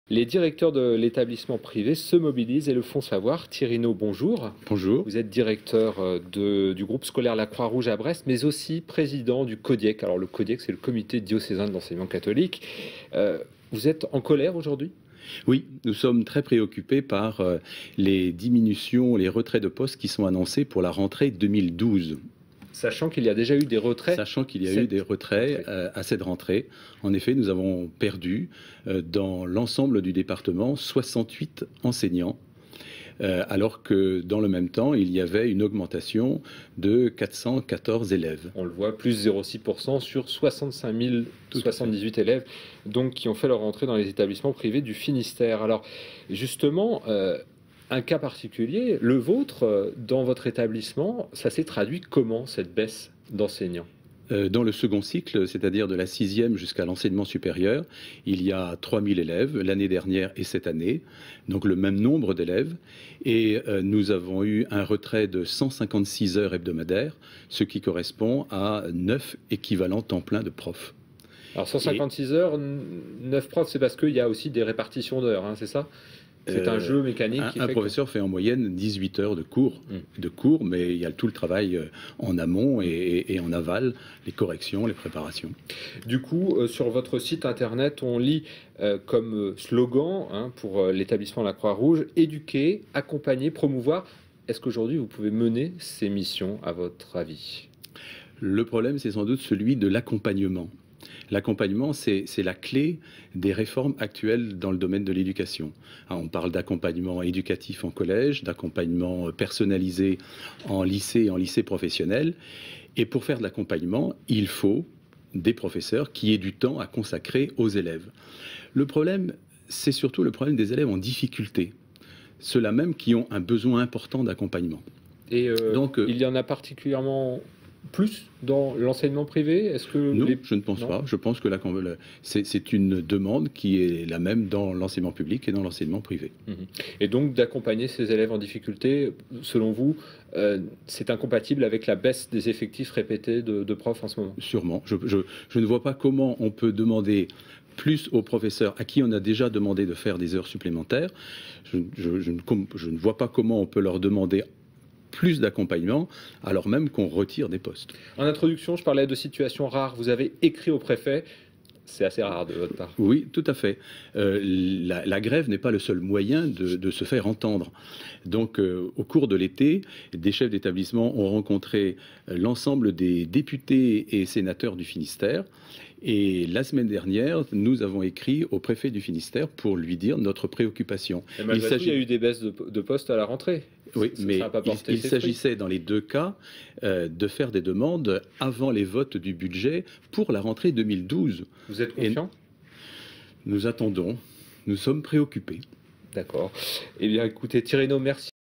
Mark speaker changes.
Speaker 1: Les directeurs de l'établissement privé se mobilisent et le font savoir. Thierry Naud, bonjour.
Speaker 2: Bonjour.
Speaker 1: Vous êtes directeur du groupe scolaire La Croix-Rouge à Brest, mais aussi président du CODIEC. Alors le CODIEC, c'est le comité diocésain de l'enseignement catholique. Vous êtes en colère aujourd'hui ?
Speaker 2: Oui, nous sommes très préoccupés par les diminutions, les retraits de postes qui sont annoncés pour la rentrée 2012.
Speaker 1: Sachant qu'il y a déjà eu des retraits.
Speaker 2: Sachant qu'il y a eu des retraits à cette rentrée. En effet, nous avons perdu dans l'ensemble du département 68 enseignants, alors que dans le même temps, il y avait une augmentation de 414 élèves.
Speaker 1: On le voit, plus 0,6% sur 65 078 élèves donc, qui ont fait leur entrée dans les établissements privés du Finistère. Alors justement, un cas particulier, le vôtre, dans votre établissement, ça s'est traduit comment, cette baisse d'enseignants ?
Speaker 2: Dans le second cycle, c'est-à-dire de la 6e jusqu'à l'enseignement supérieur, il y a 3000 élèves l'année dernière et cette année, donc le même nombre d'élèves. Et nous avons eu un retrait de 156 heures hebdomadaires, ce qui correspond à 9 équivalents temps plein de profs.
Speaker 1: Alors 156 heures, 9 profs, c'est parce qu'il y a aussi des répartitions d'heures, hein, c'est ça ? C'est un jeu mécanique.
Speaker 2: Un professeur fait en moyenne 18 heures de cours, mais il y a tout le travail en amont et en aval, les corrections, les préparations.
Speaker 1: Du coup, sur votre site internet, on lit comme slogan pour l'établissement La Croix-Rouge, éduquer, accompagner, promouvoir. Est-ce qu'aujourd'hui, vous pouvez mener ces missions, à votre avis ?
Speaker 2: Le problème, c'est sans doute celui de l'accompagnement. L'accompagnement, c'est la clé des réformes actuelles dans le domaine de l'éducation. On parle d'accompagnement éducatif en collège, d'accompagnement personnalisé en lycée et en lycée professionnel. Et pour faire de l'accompagnement, il faut des professeurs qui aient du temps à consacrer aux élèves. Le problème, c'est surtout le problème des élèves en difficulté. Ceux-là même qui ont un besoin important d'accompagnement.
Speaker 1: Et donc, il y en a particulièrement plus dans l'enseignement privé? Est-ce que
Speaker 2: non, je ne pense pas. Je pense que c'est une demande qui est la même dans l'enseignement public et dans l'enseignement privé.
Speaker 1: Et donc d'accompagner ces élèves en difficulté, selon vous, c'est incompatible avec la baisse des effectifs répétés de profs en ce moment?
Speaker 2: Sûrement. Je ne vois pas comment on peut demander plus aux professeurs à qui on a déjà demandé de faire des heures supplémentaires. Je ne vois pas comment on peut leur demander plus d'accompagnement, alors même qu'on retire des postes.
Speaker 1: En introduction, je parlais de situations rares. Vous avez écrit au préfet. C'est assez rare de votre part.
Speaker 2: Oui, tout à fait. La grève n'est pas le seul moyen de se faire entendre. Donc, au cours de l'été, des chefs d'établissement ont rencontré l'ensemble des députés et sénateurs du Finistère. Et la semaine dernière, nous avons écrit au préfet du Finistère pour lui dire notre préoccupation.
Speaker 1: Et malgré tout, il y a eu des baisses de postes à la rentrée.
Speaker 2: Oui, mais il s'agissait dans les deux cas de faire des demandes avant les votes du budget pour la rentrée 2012.
Speaker 1: Vous êtes confiant ?
Speaker 2: Nous attendons, nous sommes préoccupés.
Speaker 1: D'accord. Eh bien, écoutez, Thierry Naud, merci.